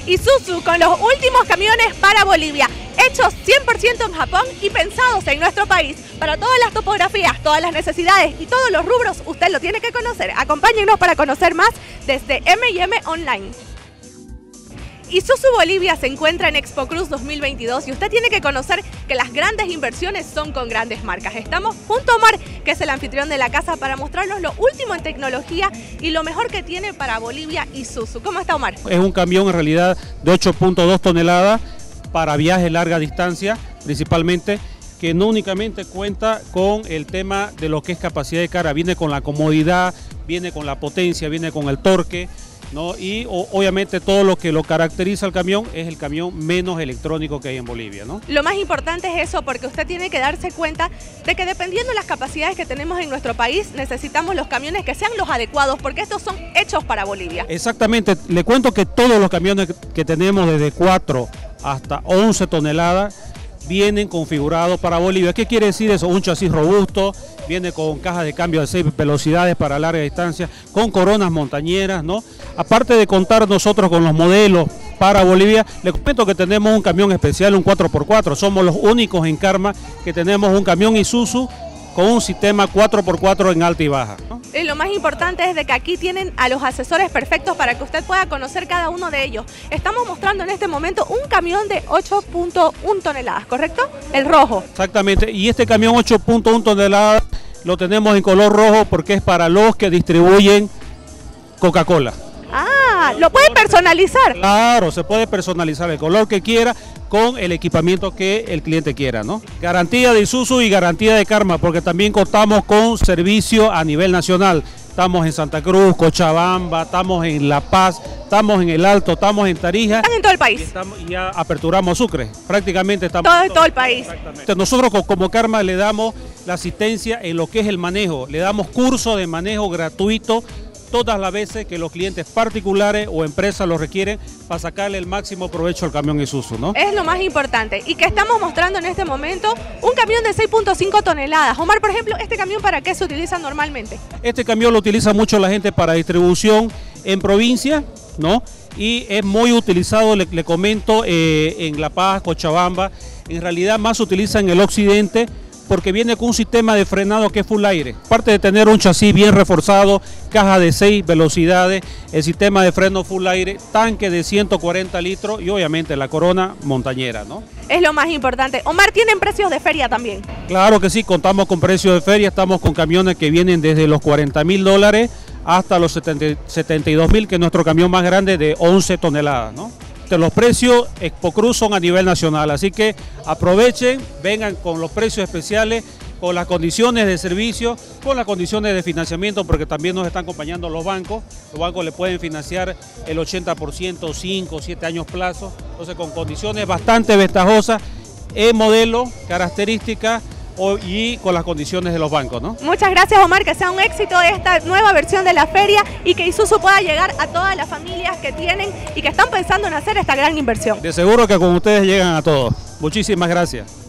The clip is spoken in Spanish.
Isuzu con los últimos camiones para Bolivia, hechos 100% en Japón y pensados en nuestro país. Para todas las topografías, todas las necesidades y todos los rubros, usted lo tiene que conocer. Acompáñenos para conocer más desde M&M Online. Isuzu Bolivia se encuentra en Expo Cruz 2022 y usted tiene que conocer que las grandes inversiones son con grandes marcas. Estamos junto a Omar, que es el anfitrión de la casa, para mostrarnos lo último en tecnología y lo mejor que tiene para Bolivia Isuzu. ¿Cómo está, Omar? Es un camión en realidad de 8.2 toneladas para viajes larga distancia, principalmente, que no únicamente cuenta con el tema de lo que es capacidad de carga, viene con la comodidad, viene con la potencia, viene con el torque, ¿no? Y obviamente todo lo que lo caracteriza al camión es el camión menos electrónico que hay en Bolivia, ¿no? Lo más importante es eso, porque usted tiene que darse cuenta de que dependiendo de las capacidades que tenemos en nuestro país, necesitamos los camiones que sean los adecuados, porque estos son hechos para Bolivia. Exactamente, le cuento que todos los camiones que tenemos desde 4 hasta 11 toneladas vienen configurados para Bolivia. ¿Qué quiere decir eso? Un chasis robusto, viene con caja de cambio de 6 velocidades para larga distancia, con coronas montañeras, ¿no? Aparte de contar nosotros con los modelos para Bolivia, les comento que tenemos un camión especial, un 4x4. Somos los únicos en Karma que tenemos un camión Isuzu con un sistema 4x4 en alta y baja, ¿no? Y lo más importante es de que aquí tienen a los asesores perfectos para que usted pueda conocer cada uno de ellos. Estamos mostrando en este momento un camión de 8.1 toneladas, ¿correcto? El rojo. Exactamente, y este camión 8.1 toneladas lo tenemos en color rojo porque es para los que distribuyen Coca-Cola. Ah, ¿lo puede personalizar? Claro, se puede personalizar el color que quiera con el equipamiento que el cliente quiera, ¿no? Garantía de Isuzu y garantía de Karma, porque también contamos con servicio a nivel nacional. Estamos en Santa Cruz, Cochabamba, estamos en La Paz, estamos en El Alto, estamos en Tarija. Están en todo el país. Y ya aperturamos Sucre, prácticamente estamos en todo el país. Nosotros como Karma le damos la asistencia en lo que es el manejo, le damos curso de manejo gratuito todas las veces que los clientes particulares o empresas lo requieren para sacarle el máximo provecho al camión Isuzu, ¿no? Es lo más importante. Y que estamos mostrando en este momento un camión de 6.5 toneladas. Omar, por ejemplo, ¿este camión para qué se utiliza normalmente? Este camión lo utiliza mucho la gente para distribución en provincia, ¿no? Y es muy utilizado, le comento, en La Paz, Cochabamba. En realidad más se utiliza en el occidente, porque viene con un sistema de frenado que es full aire. Aparte de tener un chasis bien reforzado, caja de 6 velocidades, el sistema de freno full aire, tanque de 140 litros y obviamente la corona montañera, ¿no? Es lo más importante. Omar, ¿tienen precios de feria también? Claro que sí, contamos con precios de feria, estamos con camiones que vienen desde los $40.000 hasta los 72.000, que es nuestro camión más grande de 11 toneladas, ¿no? Los precios Expo Cruz son a nivel nacional, así que aprovechen, vengan con los precios especiales, con las condiciones de servicio, con las condiciones de financiamiento, porque también nos están acompañando los bancos le pueden financiar el 80%, 5 o 7 años plazo, entonces con condiciones bastante ventajosas, modelo, características y con las condiciones de los bancos, ¿no? Muchas gracias, Omar, que sea un éxito esta nueva versión de la feria y que Isuzu pueda llegar a todas las familias que tienen y que están pensando en hacer esta gran inversión. De seguro que con ustedes llegan a todos. Muchísimas gracias.